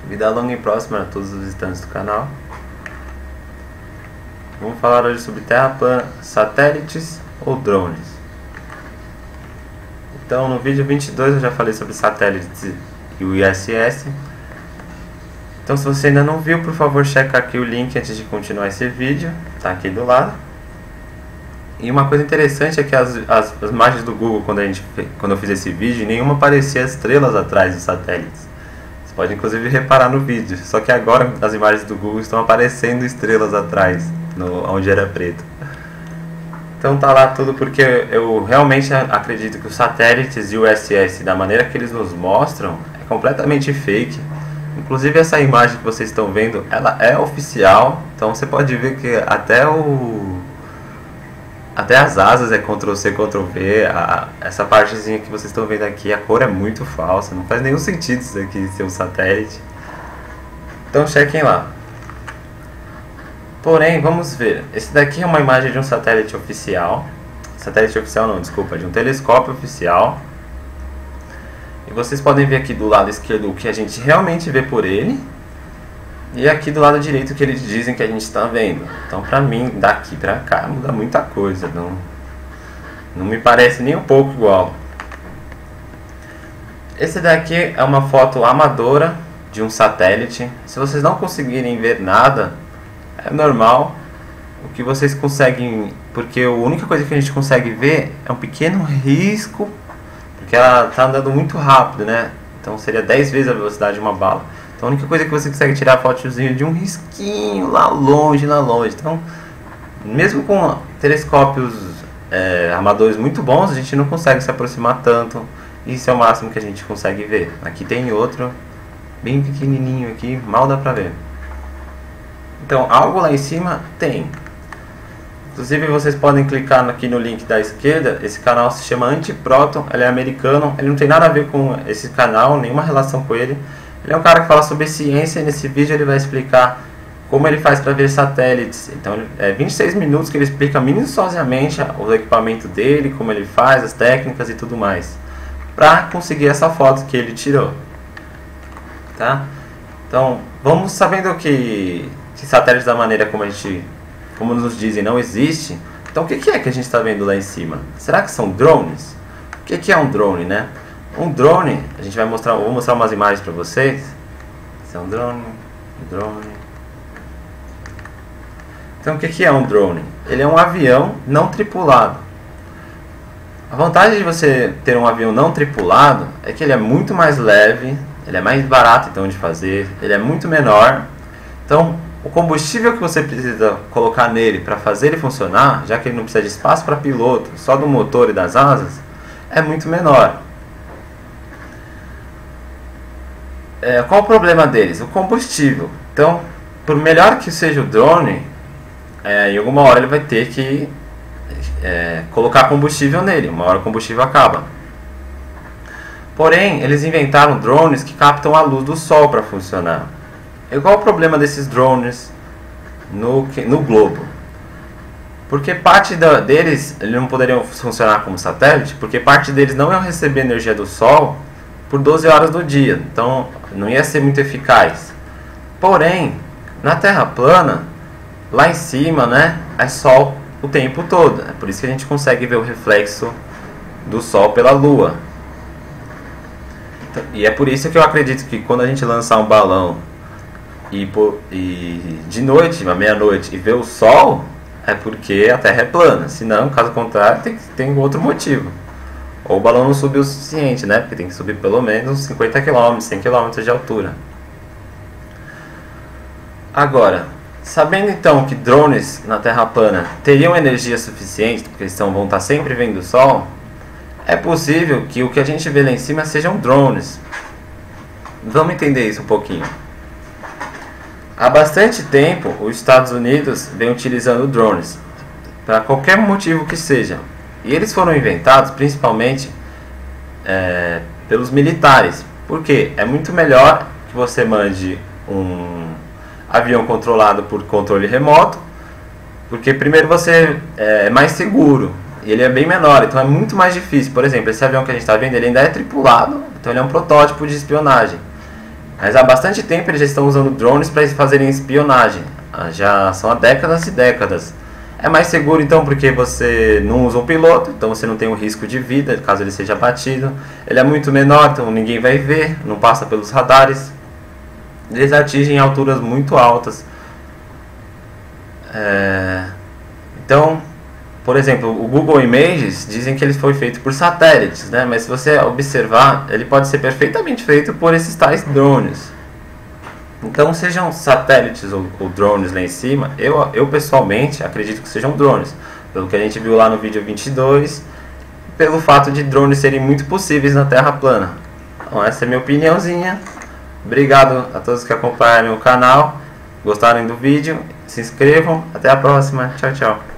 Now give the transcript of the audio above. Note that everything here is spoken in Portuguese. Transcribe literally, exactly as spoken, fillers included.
Vida longa e próxima a todos os visitantes do canal. Vamos falar hoje sobre terra plana, satélites ou drones. Então no vídeo vinte e dois eu já falei sobre satélites e o I S S. Então se você ainda não viu, por favor checa aqui o link antes de continuar esse vídeo. Está aqui do lado. E uma coisa interessante é que as, as, as imagens do Google, quando, a gente, quando eu fiz esse vídeo, nenhuma aparecia estrelas atrás dos satélites. Você pode inclusive reparar no vídeo. Só que agora as imagens do Google estão aparecendo estrelas atrás, no, onde era preto. Então tá lá tudo porque eu realmente acredito que os satélites e o I S S, da maneira que eles nos mostram, é completamente fake. Inclusive essa imagem que vocês estão vendo, ela é oficial. Então você pode ver que até o... Até as asas é control C, control V. A, essa partezinha que vocês estão vendo aqui, a cor é muito falsa. Não faz nenhum sentido isso aqui ser um satélite. Então chequem lá. Porém, vamos ver. Esse daqui é uma imagem de um satélite oficial. Satélite oficial não, desculpa. De um telescópio oficial. E vocês podem ver aqui do lado esquerdo o que a gente realmente vê por ele. E aqui do lado direito o que eles dizem que a gente está vendo. Então pra mim, daqui pra cá muda muita coisa. Não, não me parece nem um pouco igual. Esse daqui é uma foto amadora de um satélite. Se vocês não conseguirem ver nada, é normal. O que vocês conseguem... Porque a única coisa que a gente consegue ver é um pequeno risco. Porque ela está andando muito rápido, né? Então seria dez vezes a velocidade de uma bala. Então a única coisa que você consegue tirar a fotozinha de um risquinho lá longe, lá longe. Então, mesmo com telescópios é, amadores muito bons, a gente não consegue se aproximar tanto. Isso é o máximo que a gente consegue ver. Aqui tem outro, bem pequenininho aqui, mal dá pra ver. Então, algo lá em cima tem. Inclusive vocês podem clicar aqui no link da esquerda. Esse canal se chama Antiproton, ele é americano. Ele não tem nada a ver com esse canal, nenhuma relação com ele. Ele é um cara que fala sobre ciência e nesse vídeo ele vai explicar como ele faz para ver satélites. Então é vinte e seis minutos que ele explica minuciosamente o equipamento dele, como ele faz, as técnicas e tudo mais, para conseguir essa foto que ele tirou. Tá? Então vamos sabendo que, que satélites da maneira como a gente, como nos dizem, não existe. Então o que, que é que a gente está vendo lá em cima? Será que são drones? O que, que é um drone, né? Um drone, a gente vai mostrar, vou mostrar umas imagens para vocês. Esse é um drone, um drone. Então o que, que é um drone? Ele é um avião não tripulado. A vantagem de você ter um avião não tripulado é que ele é muito mais leve, ele é mais barato então de fazer, ele é muito menor. Então o combustível que você precisa colocar nele para fazer ele funcionar, já que ele não precisa de espaço para piloto, só do motor e das asas, é muito menor. É, qual o problema deles? O combustível. Então, por melhor que seja o drone, é, em alguma hora ele vai ter que é, colocar combustível nele. Uma hora o combustível acaba. Porém, eles inventaram drones que captam a luz do sol para funcionar. E qual o problema desses drones no, no globo? Porque parte da, deles eles não poderiam funcionar como satélite, porque parte deles não iam receber energia do sol por doze horas do dia, então não ia ser muito eficaz. Porém, na Terra plana, lá em cima, né, é sol o tempo todo. É por isso que a gente consegue ver o reflexo do sol pela Lua. E é por isso que eu acredito que quando a gente lançar um balão e, por, e de noite, à meia-noite, e ver o sol, é porque a Terra é plana. Senão, caso contrário, tem, tem outro motivo. Ou o balão não subiu o suficiente, né? Porque tem que subir pelo menos cinquenta quilômetros, cem quilômetros de altura. Agora, sabendo então que drones na Terra plana teriam energia suficiente, porque eles vão estar sempre vendo o sol, é possível que o que a gente vê lá em cima sejam drones. Vamos entender isso um pouquinho. Há bastante tempo, os Estados Unidos vem utilizando drones, para qualquer motivo que seja. E eles foram inventados principalmente é, pelos militares. Por quê? É muito melhor que você mande um avião controlado por controle remoto, porque primeiro você é mais seguro e ele é bem menor, então é muito mais difícil. Por exemplo, esse avião que a gente está vendo, ele ainda é tripulado, então ele é um protótipo de espionagem. Mas há bastante tempo eles já estão usando drones para fazerem espionagem. Já são há décadas e décadas. É mais seguro então porque você não usa um piloto, então você não tem um risco de vida caso ele seja abatido. Ele é muito menor, então ninguém vai ver, não passa pelos radares. Eles atingem alturas muito altas. É... Então, por exemplo, o Google Images dizem que ele foi feito por satélites, né? Mas se você observar, ele pode ser perfeitamente feito por esses tais drones. Então, sejam satélites ou, ou drones lá em cima, eu, eu pessoalmente acredito que sejam drones, pelo que a gente viu lá no vídeo vinte e dois, pelo fato de drones serem muito possíveis na Terra plana. Então, essa é a minha opiniãozinha. Obrigado a todos que acompanharam o canal, gostaram do vídeo, se inscrevam, até a próxima, tchau, tchau.